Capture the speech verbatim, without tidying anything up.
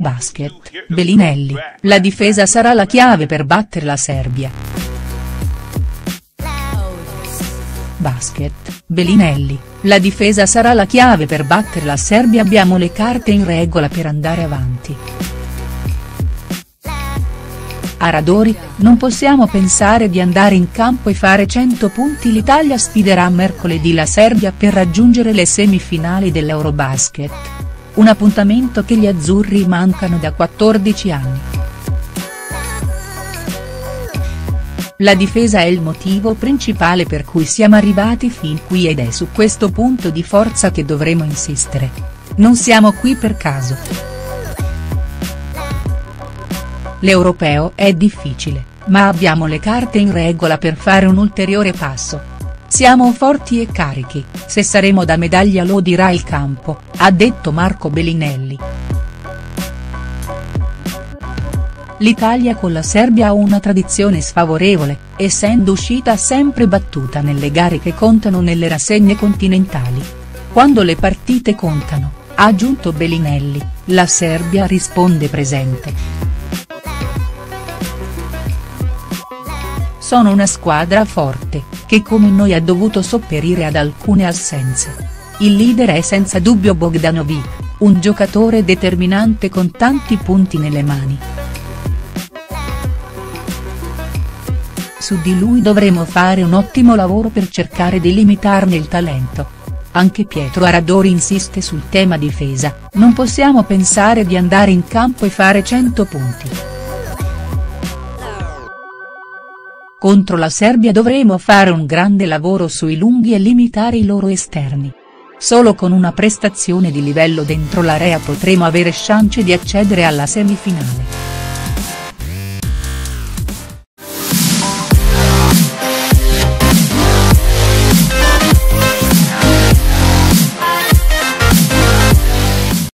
Basket, Belinelli, la difesa sarà la chiave per battere la Serbia. Basket, Belinelli, la difesa sarà la chiave per battere la Serbia, abbiamo le carte in regola per andare avanti. Aradori, non possiamo pensare di andare in campo e fare cento punti. L'Italia sfiderà mercoledì la Serbia per raggiungere le semifinali dell'Eurobasket. Un appuntamento che gli azzurri mancano da quattordici anni. La difesa è il motivo principale per cui siamo arrivati fin qui ed è su questo punto di forza che dovremo insistere. Non siamo qui per caso. L'europeo è difficile, ma abbiamo le carte in regola per fare un ulteriore passo. Siamo forti e carichi, se saremo da medaglia lo dirà il campo, ha detto Marco Belinelli. L'Italia con la Serbia ha una tradizione sfavorevole, essendo uscita sempre battuta nelle gare che contano nelle rassegne continentali. Quando le partite contano, ha aggiunto Belinelli, la Serbia risponde presente. Sono una squadra forte, che come noi ha dovuto sopperire ad alcune assenze. Il leader è senza dubbio Bogdanović, un giocatore determinante con tanti punti nelle mani. Su di lui dovremo fare un ottimo lavoro per cercare di limitarne il talento. Anche Pietro Aradori insiste sul tema difesa, non possiamo pensare di andare in campo e fare cento punti. Contro la Serbia dovremo fare un grande lavoro sui lunghi e limitare i loro esterni. Solo con una prestazione di livello dentro l'area potremo avere chance di accedere alla semifinale.